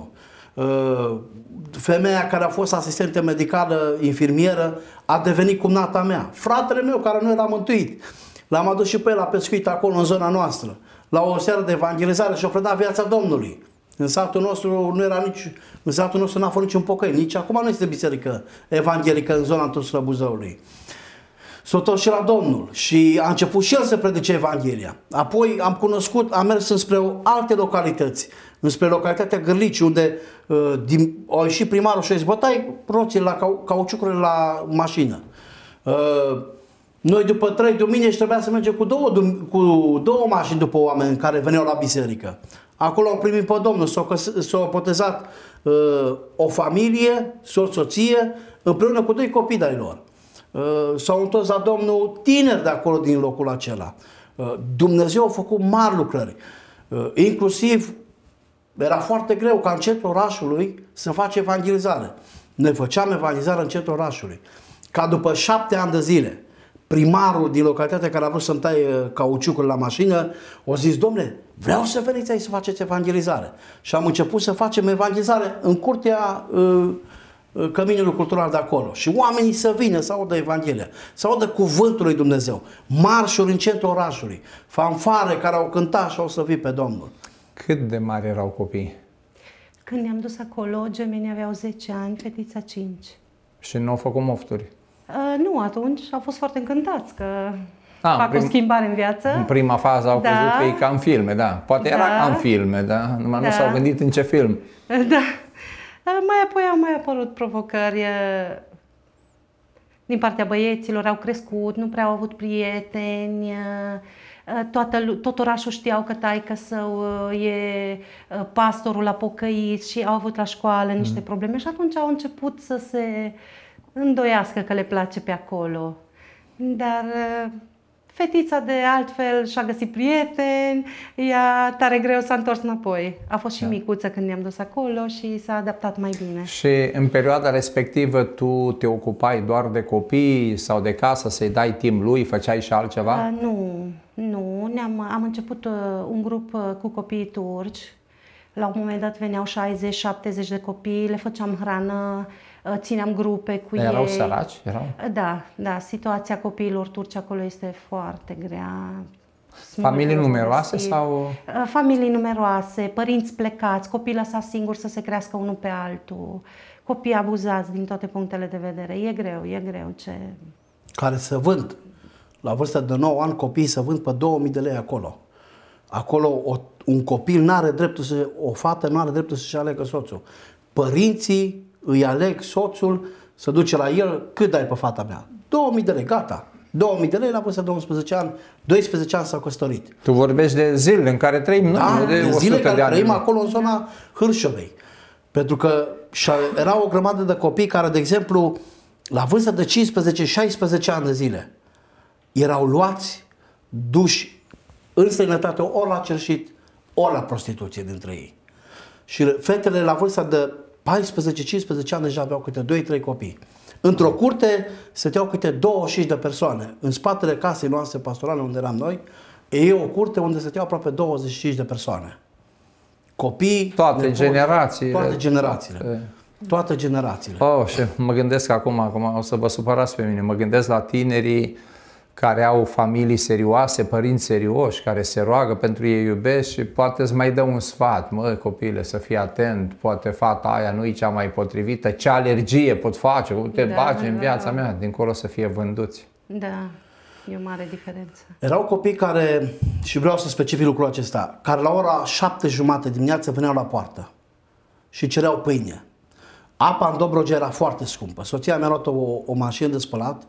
Femeia care a fost asistentă medicală, infirmieră, a devenit cumnata mea. Fratele meu care nu era mântuit. L-am adus și pe el la pescuit acolo în zona noastră. La o seară de evangelizare și-a predat viața Domnului. În satul nostru nu era nici, în satul nostru n-a fost niciun pocăin. Nici acum nu este biserică evanghelică în zona Târgu Buzăului. S-a întors și la Domnul și a început și el să predice Evanghelia. Apoi am cunoscut, am mers înspre alte localități, înspre localitatea Gârlici, unde uh, din, a ieșit primarul și a zis, bă, tai roțile la cau, cauciucurile la mașină. Uh, noi după trei duminici trebuia să mergem cu două, cu două mașini după oameni care veneau la biserică. Acolo au primit pe Domnul, s-au botezat uh, o familie, soț, soție, împreună cu doi copii de-ai lor. Uh, s-au întors la Domnul tineri de acolo din locul acela. Uh, Dumnezeu a făcut mari lucrări. Uh, inclusiv era foarte greu ca în centrul orașului să faci evangelizare. Noi făceam evangelizare în centrul orașului. Ca după șapte ani de zile, primarul din localitatea care a vrut să-mi taie cauciucul la mașină, a zis, domnule, vreau să veniți aici să faceți evangelizare. Și am început să facem evangelizare în curtea uh, Căminului Cultural de acolo. Și oamenii să vină să audă Evanghelia, să audă cuvântul lui Dumnezeu. Marșuri în centrul orașului, fanfare care au cântat și au slăvit pe Domnul. Cât de mari erau copiii? Când ne-am dus acolo, gemenii aveau zece ani, fetița cinci. Și nu au făcut mofturi? Uh, nu, atunci au fost foarte încântați că A, fac prim, o schimbare în viață. În prima fază au Da. crezut că e ca în filme, da. Poate era Da. ca în filme, da. Numai Da. nu s-au gândit în ce film. Da. Mai apoi au mai apărut provocări uh, din partea băieților, au crescut, nu prea au avut prieteni, uh, toată, lu- tot orașul știau că taică-său uh, e uh, pastorul la pocăiți și au avut la școală niște probleme și atunci au început să se îndoiască că le place pe acolo. Dar uh, fetița de altfel și-a găsit prieteni, ea tare greu s-a întors înapoi. A fost și Da. micuță când ne-am dus acolo și s-a adaptat mai bine. Și în perioada respectivă tu te ocupai doar de copii sau de casă, să-i dai timp lui, făceai și altceva? Uh, nu, nu. Ne-am, am început uh, un grup uh, cu copiii turci. La un moment dat veneau șaizeci șaptezeci de copii, le făceam hrană, țineam grupe cu erau ei. Erau săraci? Erau? Da, da. Situația copiilor turci acolo este foarte grea. Familii numeroase sau? Familii numeroase, părinți plecați, copii lăsați singuri să se crească unul pe altul, copii abuzați din toate punctele de vedere. E greu, e greu. Ce... Care se vând. La vârsta de nouă ani, copiii se vând pe două mii de lei acolo. Acolo o, un copil nu are dreptul să, o fată nu are dreptul să-și aleagă soțul. Părinții îi aleg soțul să duce la el, cât dai pe fata mea? două mii de lei, gata. două mii de lei la vârsta de unsprezece ani, doisprezece ani s-au căsătorit. Tu vorbești de zilele în care trăim, da, nu? De, de zile care de ani. trăim acolo în zona Hârșovei. Pentru că era o grămadă de copii care, de exemplu, la vârsta de cincisprezece șaisprezece ani de zile, erau luați, duși în străinătate, ori la cerșit, ori la prostituție dintre ei. Și fetele la vârsta de paisprezece cincisprezece ani deja aveau câte doi trei copii. Într-o curte stăteau câte douăzeci și cinci de persoane. În spatele casei noastre pastorale, unde eram noi, e o curte unde stăteau aproape douăzeci și cinci de persoane. Copii... Toate nepoți, generațiile. Toate generațiile. Toate generațiile. Oh, și mă gândesc acum, acum o să vă supărați pe mine, mă gândesc la tinerii care au familii serioase, părinți serioși, care se roagă pentru ei, iubesc și poate îți mai dă un sfat. Mă, copile, să fii atent, poate fata aia nu e cea mai potrivită, ce alergie pot face, cum te da, bagi da, în viața da. mea, dincolo să fie vânduți. Da, e o mare diferență. Erau copii care, și vreau să specific lucrul acesta, care la ora șapte jumate dimineață veneau la poartă și cereau pâine. Apa în Dobrogea era foarte scumpă. Soția mi-a luat o, o mașină de spălat,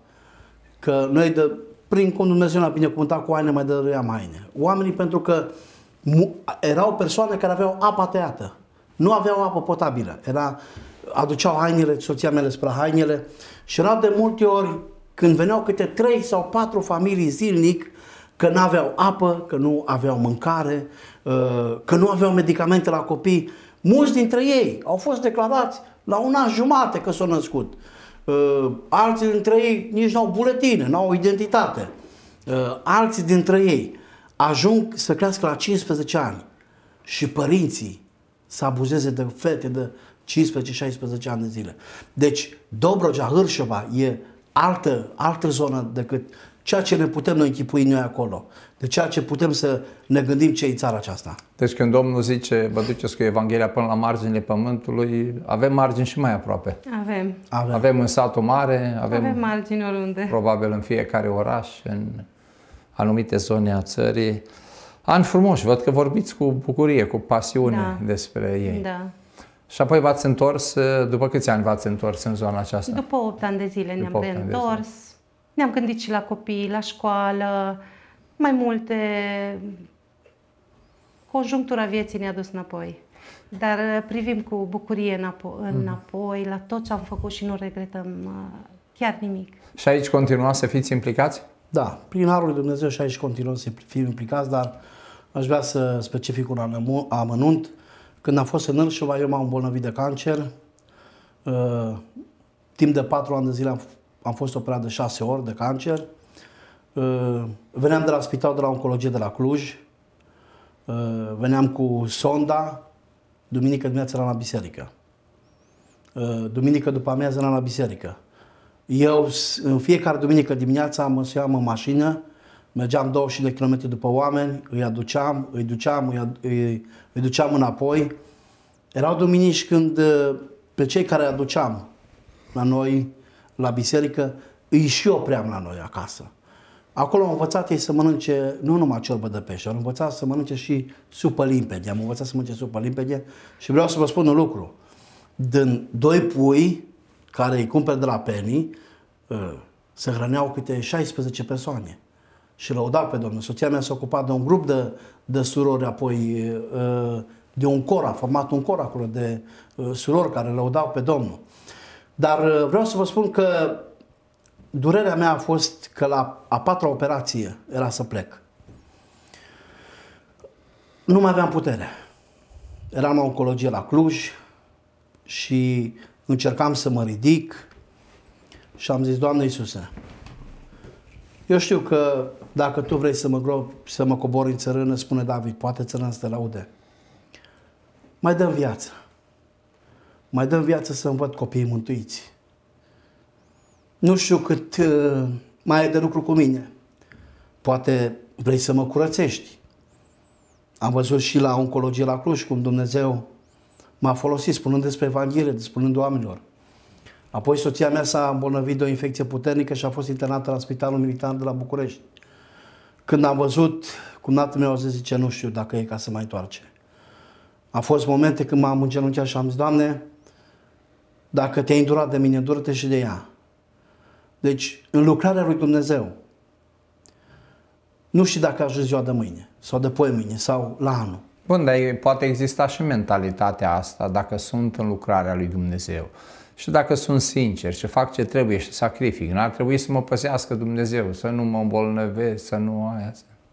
că noi de, prin cum Dumnezeu ne-a binecuvântat cu haine, mai dăruiam haine. Oamenii, pentru că mu, erau persoane care aveau apa tăiată, nu aveau apă potabilă. Era, aduceau hainele, soția mea le spăla hainele și erau de multe ori, când veneau câte trei sau patru familii zilnic, că nu aveau apă, că nu aveau mâncare, că nu aveau medicamente la copii. Mulți dintre ei au fost declarați la un an jumate că s-au născut. Uh, alții dintre ei nici nu au buletine, nu au identitate. Uh, alții dintre ei ajung să crească la cincisprezece ani și părinții să abuzeze de fete de cincisprezece șaisprezece ani de zile. Deci Dobrogea, Hârșova e altă, altă zonă decât ceea ce ne putem noi închipui noi acolo. De ceea ce putem să ne gândim ce e țara aceasta. Deci când Domnul zice, vă duceți cu Evanghelia până la marginile pământului, avem margini și mai aproape. Avem. Avem, avem în satul mare, avem, avem margini oriunde. Probabil în fiecare oraș, în anumite zone a țării. Ani frumoși, văd că vorbiți cu bucurie, cu pasiune da. despre ei. Da. Și apoi v-ați întors, după câți ani v-ați întors în zona aceasta? După opt ani de zile ne-am reîntors. Ne-am gândit și la copii, la școală, mai multe. Conjunctura vieții ne-a dus înapoi. Dar privim cu bucurie înapoi, înapoi la tot ce am făcut și nu regretăm chiar nimic. Și aici continuați să fiți implicați? Da, prin harul lui Dumnezeu și aici continuăm să fim implicați, dar aș vrea să specific un amănunt. Când am fost în Hârșova, eu m-am îmbolnăvit de cancer. Uh, timp de patru ani de zile am, am fost operat de șase ori de cancer. Uh, veneam de la spital de la oncologie de la Cluj. Uh, veneam cu sonda. Duminică dimineața eram la biserică. Uh, duminică după amiază eram la biserică. Eu în fiecare duminică dimineața mă suiam în mașină, mergeam douăzeci și cinci de kilometri după oameni, îi aduceam, îi duceam, îi, îi, îi duceam înapoi. Erau duminici când pe cei care îi aduceam la noi, la biserică, îi și opream la noi acasă. Acolo am învățat ei să mănânce nu numai ciorbă de pește, am învățat să mănânce și supă limpede. Am învățat să mănânce supă limpede și vreau să vă spun un lucru. Din doi pui care îi cumperi de la Penny, se hrăneau câte șaisprezece persoane. Și lăudau pe Domnul. Soția mea s-a ocupat de un grup de, de surori, apoi de un cor, a format un cor acolo de surori care lăudau pe Domnul. Dar vreau să vă spun că durerea mea a fost că la a patra operație era să plec. Nu mai aveam putere. Eram la oncologie la Cluj și încercam să mă ridic și am zis, Doamne Iisuse, eu știu că dacă Tu vrei să mă, grob, să mă cobori în țărână, spune David, poate țărână să te laude. mai dăm viață. Mai dăm viață să-mi văd copiii mântuiți. Nu știu cât uh, mai e de lucru cu mine. Poate vrei să mă curățești. Am văzut și la oncologie la Cluj cum Dumnezeu m-a folosit spunând despre Evanghelie, spunând oamenilor. Apoi soția mea s-a îmbolnăvit de o infecție puternică și a fost internată la Spitalul Militar de la București. Când am văzut cum tatăl meu a zis, zice, nu știu dacă e ca să mai întoarce. A fost momente când m-am îngenunchiat și am zis, Doamne, dacă te-ai îndurat de mine, îndură-te și de ea. Deci, în lucrarea lui Dumnezeu, nu știu dacă ajungi ziua de mâine, sau de poi mâine, sau la anul. Bun, dar poate exista și mentalitatea asta dacă sunt în lucrarea lui Dumnezeu. Și dacă sunt sincer și fac ce trebuie și sacrific, n-ar trebui să mă păzească Dumnezeu, să nu mă îmbolnăvesc, să nu aia.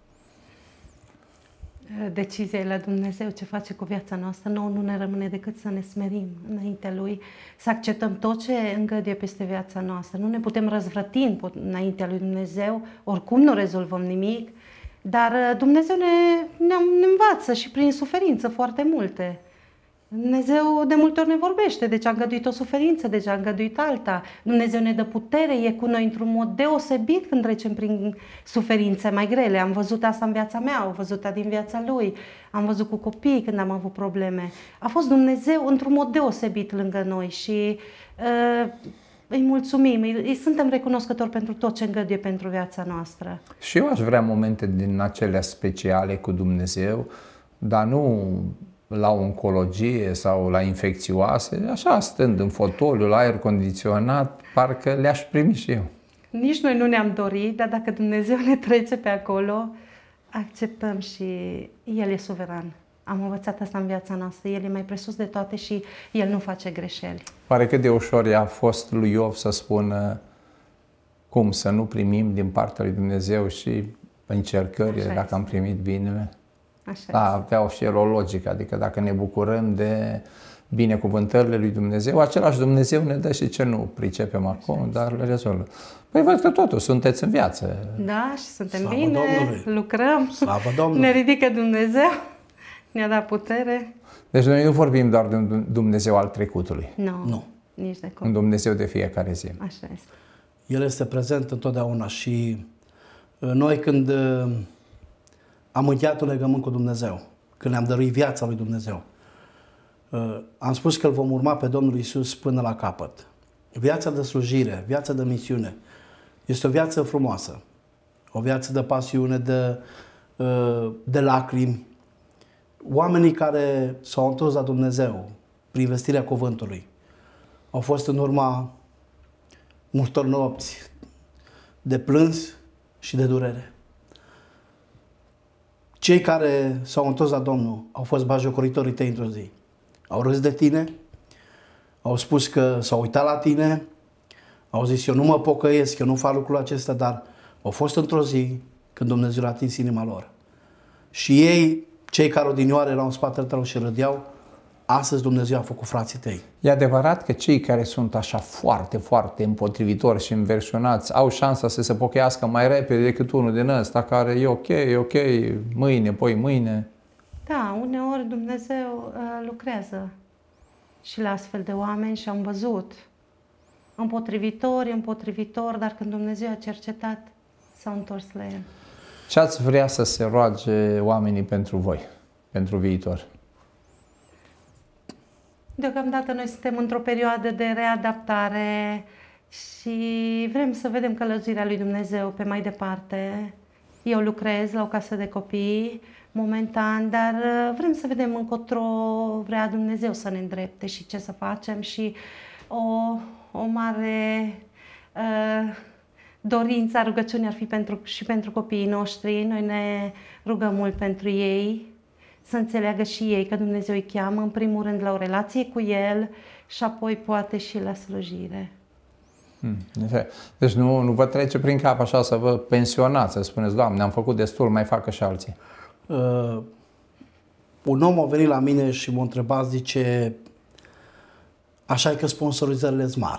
Decizia e la Dumnezeu ce face cu viața noastră. Nouă nu ne rămâne decât să ne smerim înaintea Lui, să acceptăm tot ce îngăduie peste viața noastră. Nu ne putem răzvrăti înaintea lui Dumnezeu, oricum nu rezolvăm nimic, dar Dumnezeu ne, ne, ne învață și prin suferință foarte multe. Dumnezeu de multe ori ne vorbește, deci a îngăduit o suferință, deci a îngăduit alta. Dumnezeu ne dă putere, e cu noi într-un mod deosebit când trecem prin suferințe mai grele. Am văzut asta în viața mea, am văzut asta din viața lui, am văzut cu copiii când am avut probleme. A fost Dumnezeu într-un mod deosebit lângă noi și uh, îi mulțumim, îi, îi suntem recunoscători pentru tot ce îngăduie pentru viața noastră. Și eu aș vrea momente din acelea speciale cu Dumnezeu, dar nu la oncologie sau la infecțioase, așa stând în fotoliu, la aer condiționat, parcă le-aș primi și eu. Nici noi nu ne-am dorit, dar dacă Dumnezeu ne trece pe acolo, acceptăm și El e suveran. Am învățat asta în viața noastră, El e mai presus de toate și El nu face greșeli. Pare cât de ușor i-a fost lui Iov să spună cum să nu primim din partea lui Dumnezeu și încercările Așa dacă este. am primit binele. Așa Da, aveau și el o logică, adică dacă ne bucurăm de binecuvântările lui Dumnezeu, același Dumnezeu ne dă și ce nu pricepem acum, dar le rezolvă. Păi văd că totul, sunteți în viață. Da, și suntem Slavă bine, Domnului! lucrăm, Slavă Domnului! ne ridică Dumnezeu, ne-a dat putere. Deci noi nu vorbim doar de un Dumnezeu al trecutului, Nu, Nu. nici de un cum. Dumnezeu de fiecare zi. Așa este. El este prezent întotdeauna și uh, noi când uh, am încheiat un legământ cu Dumnezeu, când ne-am dăruit viața lui Dumnezeu, uh, am spus că îl vom urma pe Domnul Iisus până la capăt. Viața de slujire, viața de misiune, este o viață frumoasă, o viață de pasiune, de, uh, de lacrimi. Oamenii care s-au întors la Dumnezeu prin vestirea cuvântului au fost în urma multor nopți de plâns și de durere. Cei care s-au întors la Domnul au fost batjocoritorii tăi într-o zi. Au râs de tine, au spus că s-au uitat la tine, au zis, eu nu mă pocăiesc, eu nu fac lucrul acesta, dar au fost într-o zi când Dumnezeu a atins inima lor. Și ei, cei care odinioară erau în spatele tău și râdeau, astăzi Dumnezeu a făcut frații tăi. E adevărat că cei care sunt așa foarte, foarte împotrivitori și înversionați au șansa să se pocăiască mai repede decât unul din ăsta care e ok, e ok, mâine, poi mâine. Da, uneori Dumnezeu uh, lucrează și la astfel de oameni și am văzut împotrivitori, împotrivitori, dar când Dumnezeu a cercetat, s-au întors la El. Ce ați vrea să se roage oamenii pentru voi, pentru viitor? Deocamdată noi suntem într-o perioadă de readaptare și vrem să vedem călăuzirea lui Dumnezeu pe mai departe. Eu lucrez la o casă de copii momentan, dar vrem să vedem încotro vrea Dumnezeu să ne îndrepte și ce să facem și o, o mare uh, dorință, rugăciune ar fi pentru, și pentru copiii noștri. Noi ne rugăm mult pentru ei, să înțeleagă și ei că Dumnezeu îi cheamă în primul rând la o relație cu El și apoi poate și la slujire. Hmm. Deci nu, nu vă trece prin cap așa să vă pensionați, să spuneți, Doamne, am făcut destul, mai facă și alții. Uh, un om a venit la mine și m-a întrebat, zice, așa e că sponsorizările sunt mari.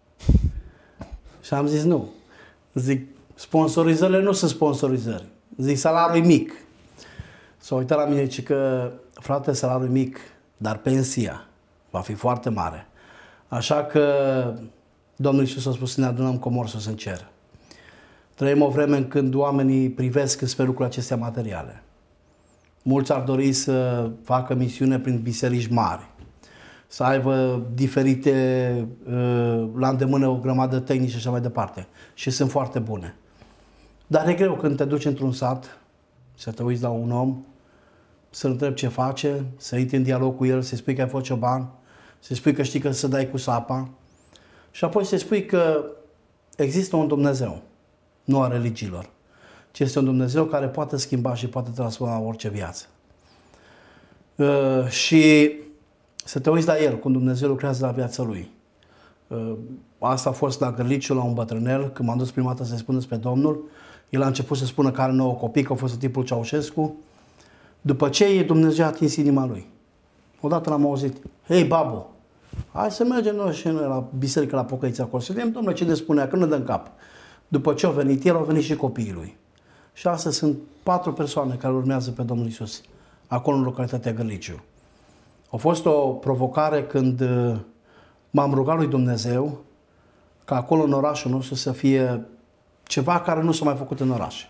Și am zis, nu. Zic, sponsorizările nu sunt sponsorizări. Zic, salariul e mic. S-a uitat la mine și că, frate, salariul e mic, dar pensia va fi foarte mare. Așa că Domnul Iisus a spus să ne adunăm comori sus în cer. Trăim o vreme în când oamenii privesc spre lucrurile acestea materiale. Mulți ar dori să facă misiune prin biserici mari, să aibă diferite, la îndemână o grămadă tehnici și așa mai departe. Și sunt foarte bune. Dar e greu când te duci într-un sat, să te uiți la un om, să-l întrebi ce face, să intri în dialog cu el, să-i spui că ai fost cioban, să-i spui că știi că să dai cu sapa și apoi să-i spui că există un Dumnezeu, nu a religiilor, ci este un Dumnezeu care poate schimba și poate transforma orice viață. Uh, și să te uiți la el, cum Dumnezeu lucrează la viața lui. Uh, asta a fost la Gârliciu, la un bătrânel, când m-am dus prima dată să-i spun despre Domnul. El a început să spună că are nouă copii, că a fost în timpul Ceaușescu. După ce Dumnezeu a atins inima lui. Odată l-am auzit, hei, babu, hai să mergem noi și noi la biserică, la pocăiți acolo. Să vedem, Domnule, ce ne spunea, că ne dă în cap. După ce au venit el, au venit și copiii lui. Și astăzi sunt patru persoane care urmează pe Domnul Iisus, acolo în localitatea Gârliciu. A fost o provocare când m-am rugat lui Dumnezeu ca acolo în orașul nostru să fie ceva care nu s-a mai făcut în oraș.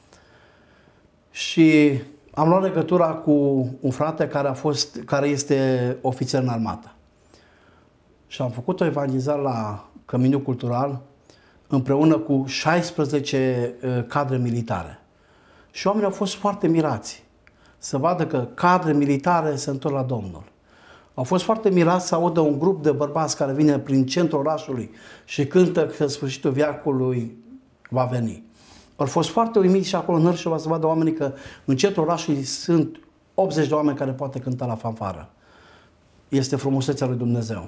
Și am luat legătura cu un frate care, a fost, care este ofițer în armată. Și am făcut o evangelizare la Căminul Cultural împreună cu șaisprezece uh, cadre militare. Și oamenii au fost foarte mirați să vadă că cadre militare se întorc la Domnul. Au fost foarte mirați să audă un grup de bărbați care vine prin centrul orașului și cântă că sfârșitul veacului va veni. Au fost foarte uimiți și acolo în Hârșova să vadă oamenii că în centrul orașului sunt optzeci de oameni care poate cânta la fanfară. Este frumusețea lui Dumnezeu.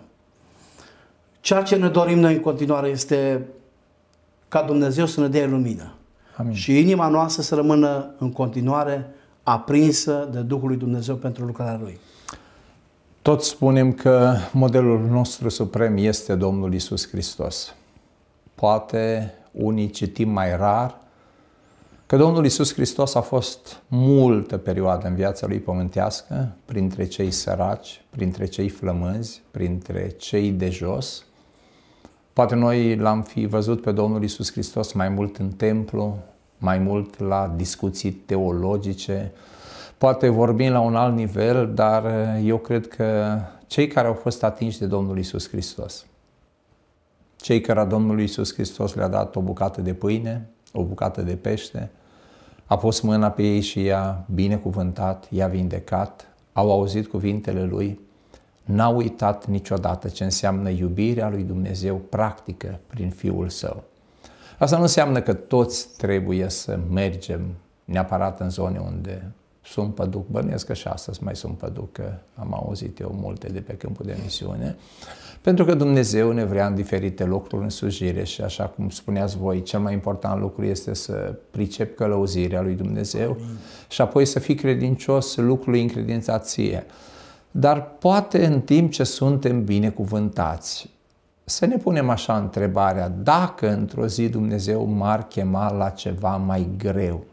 Ceea ce ne dorim noi în continuare este ca Dumnezeu să ne dea lumină. Amin. Și inima noastră să rămână în continuare aprinsă de Duhul lui Dumnezeu pentru lucrarea Lui. Toți spunem că modelul nostru suprem este Domnul Iisus Hristos. Poate unii citim mai rar că Domnul Iisus Hristos a fost multă perioadă în viața Lui pământească, printre cei săraci, printre cei flămânzi, printre cei de jos. Poate noi l-am fi văzut pe Domnul Iisus Hristos mai mult în templu, mai mult la discuții teologice, poate vorbim la un alt nivel, dar eu cred că cei care au fost atinși de Domnul Iisus Hristos, cei care Domnului Iisus Hristos le-a dat o bucată de pâine, o bucată de pește, a pus mâna pe ei și i-a binecuvântat, i-a vindecat, au auzit cuvintele Lui, n-au uitat niciodată ce înseamnă iubirea lui Dumnezeu practică prin Fiul Său. Asta nu înseamnă că toți trebuie să mergem neapărat în zone unde sunt păduc, bănuiesc că și astăzi mai sunt păduc, că am auzit eu multe de pe câmpul de misiune, pentru că Dumnezeu ne vrea în diferite locuri în slujire și așa cum spuneați voi, cel mai important lucru este să pricep călăuzirea lui Dumnezeu. Amin. Și apoi să fii credincios lucrului încredințat ție. Dar poate în timp ce suntem binecuvântați, să ne punem așa întrebarea, dacă într-o zi Dumnezeu m-ar chema la ceva mai greu,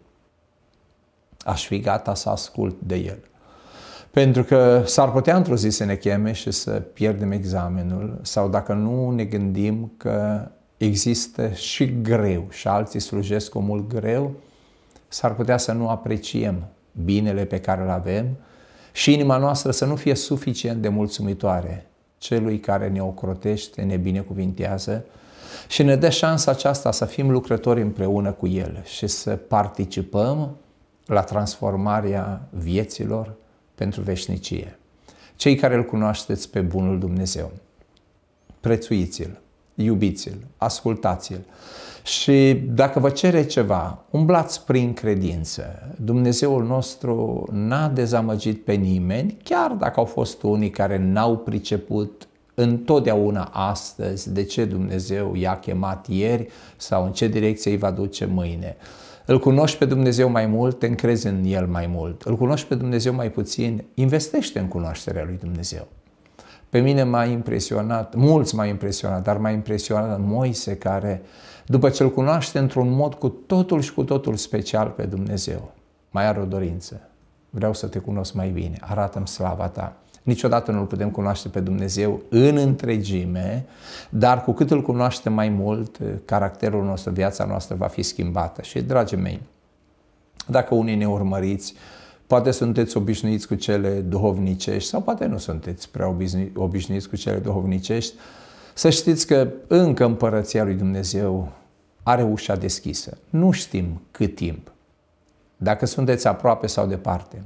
aș fi gata să ascult de El. Pentru că s-ar putea într-o zi să ne cheme și să pierdem examenul, sau dacă nu ne gândim că există și greu și alții slujesc cu mult greu, s-ar putea să nu apreciem binele pe care îl avem și inima noastră să nu fie suficient de mulțumitoare celui care ne ocrotește, ne binecuvintează și ne dă șansa aceasta să fim lucrători împreună cu El și să participăm la transformarea vieților pentru veșnicie. Cei care îl cunoașteți pe bunul Dumnezeu, prețuiți-l, iubiți-l, ascultați-l și dacă vă cere ceva, umblați prin credință. Dumnezeul nostru n-a dezamăgit pe nimeni, chiar dacă au fost unii care n-au priceput întotdeauna astăzi de ce Dumnezeu i-a chemat ieri sau în ce direcție îi va duce mâine. Îl cunoști pe Dumnezeu mai mult, te încrezi în El mai mult. Îl cunoști pe Dumnezeu mai puțin, investește în cunoașterea lui Dumnezeu. Pe mine m-a impresionat, mulți m-au impresionat, dar m-a impresionat Moise care, după ce îl cunoaște într-un mod cu totul și cu totul special pe Dumnezeu, mai are o dorință. Vreau să te cunosc mai bine, arată-mi slava ta. Niciodată nu-L putem cunoaște pe Dumnezeu în întregime, dar cu cât Îl cunoaștem mai mult, caracterul nostru, viața noastră va fi schimbată. Și, dragii mei, dacă unii ne urmăriți, poate sunteți obișnuiți cu cele duhovnicești sau poate nu sunteți prea obișnuiți cu cele duhovnicești, să știți că încă Împărăția lui Dumnezeu are ușa deschisă. Nu știm cât timp. Dacă sunteți aproape sau departe,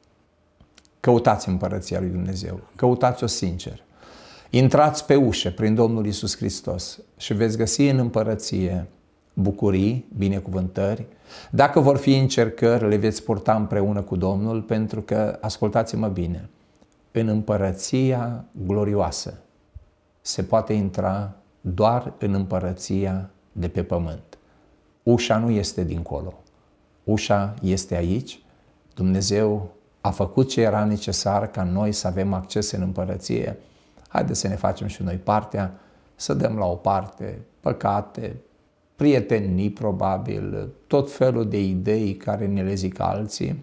căutați Împărăția lui Dumnezeu, căutați-o sincer. Intrați pe ușă prin Domnul Iisus Hristos și veți găsi în Împărăție bucurii, binecuvântări. Dacă vor fi încercări, le veți purta împreună cu Domnul, pentru că, ascultați-mă bine, în Împărăția glorioasă se poate intra doar în Împărăția de pe pământ. Ușa nu este dincolo. Ușa este aici. Dumnezeu a făcut ce era necesar ca noi să avem acces în Împărăție. Haideți să ne facem și noi partea, să dăm la o parte păcate, prietenii probabil, tot felul de idei care ne le zic alții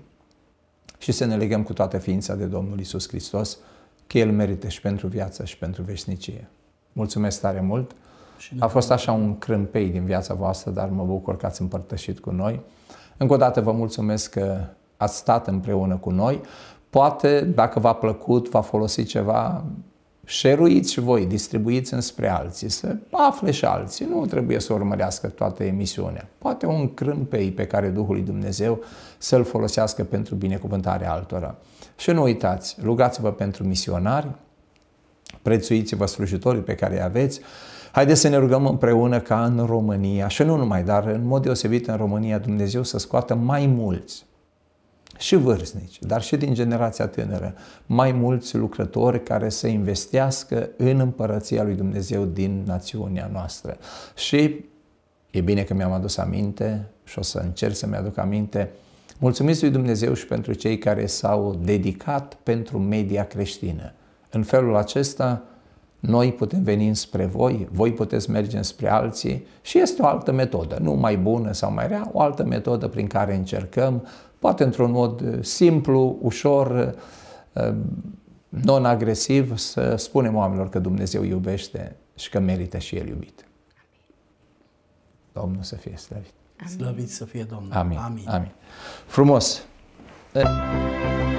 și să ne legăm cu toată ființa de Domnul Iisus Hristos, că El merită și pentru viață și pentru veșnicie. Mulțumesc tare mult! A fost așa un crâmpei din viața voastră, dar mă bucur că ați împărtășit cu noi. Încă o dată vă mulțumesc că ați stat împreună cu noi. Poate, dacă v-a plăcut, v-a folosit ceva, share-uiți și voi, distribuiți înspre alții, să afle și alții. Nu trebuie să urmărească toată emisiunea. Poate un crâmpei pe care Duhul lui Dumnezeu să-l folosească pentru binecuvântarea altora. Și nu uitați, rugați-vă pentru misionari, prețuiți-vă slujitorii pe care îi aveți. Haideți să ne rugăm împreună ca în România, și nu numai, dar în mod deosebit în România, Dumnezeu să scoată mai mulți, și vârstnici, dar și din generația tânără, mai mulți lucrători care să investească în Împărăția lui Dumnezeu din națiunea noastră. Și e bine că mi-am adus aminte și o să încerc să-mi aduc aminte. Mulțumiți lui Dumnezeu și pentru cei care s-au dedicat pentru media creștină. În felul acesta, noi putem veni spre voi, voi puteți merge spre alții și este o altă metodă, nu mai bună sau mai rea, o altă metodă prin care încercăm, poate într-un mod simplu, ușor, non-agresiv, să spunem oamenilor că Dumnezeu iubește și că merită și El iubit. Domnul să fie slăvit. Slăvit să fie Domnul. Amin. Amin. Amin. Frumos!